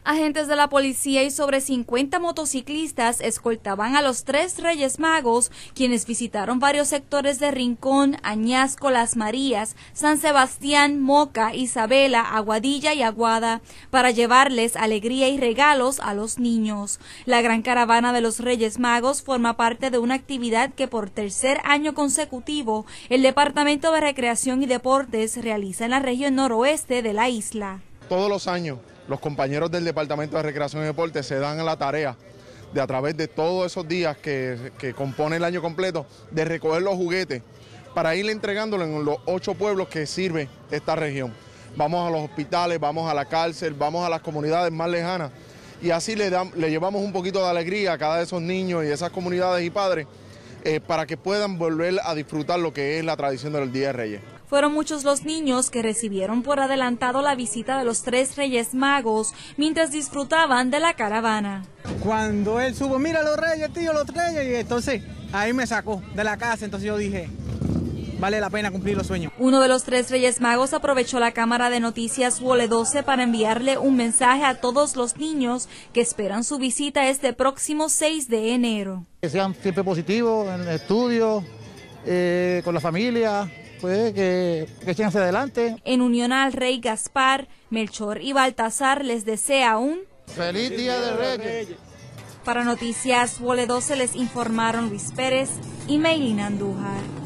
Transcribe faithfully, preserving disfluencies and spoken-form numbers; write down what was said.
Agentes de la policía y sobre cincuenta motociclistas escoltaban a los tres Reyes Magos, quienes visitaron varios sectores de Rincón, Añasco, Las Marías, San Sebastián, Moca, Isabela, Aguadilla y Aguada, para llevarles alegría y regalos a los niños. La gran caravana de los Reyes Magos forma parte de una actividad que por tercer año consecutivo el Departamento de Recreación y Deportes realiza en la región noroeste de la isla. Todos los años los compañeros del Departamento de Recreación y Deportes se dan a la tarea de, a través de todos esos días que, que componen el año completo, de recoger los juguetes para ir entregándolos en los ocho pueblos que sirve esta región. Vamos a los hospitales, vamos a la cárcel, vamos a las comunidades más lejanas y así le, dan, le llevamos un poquito de alegría a cada de esos niños y esas comunidades y padres eh, para que puedan volver a disfrutar lo que es la tradición del Día de Reyes. Fueron muchos los niños que recibieron por adelantado la visita de los tres Reyes Magos mientras disfrutaban de la caravana. Cuando él subo, mira los Reyes, tío, los Reyes, y entonces ahí me sacó de la casa, entonces yo dije, vale la pena cumplir los sueños. Uno de los tres Reyes Magos aprovechó la cámara de noticias Vole doce para enviarle un mensaje a todos los niños que esperan su visita este próximo seis de enero. Que sean siempre positivos en el estudio, eh, con la familia. Pues que, que echen hacia adelante. En unión al rey Gaspar, Melchor y Baltasar les desea un ¡Feliz Día de Reyes! Para Noticias Vole doce les informaron Luis Pérez y Meilina Andújar.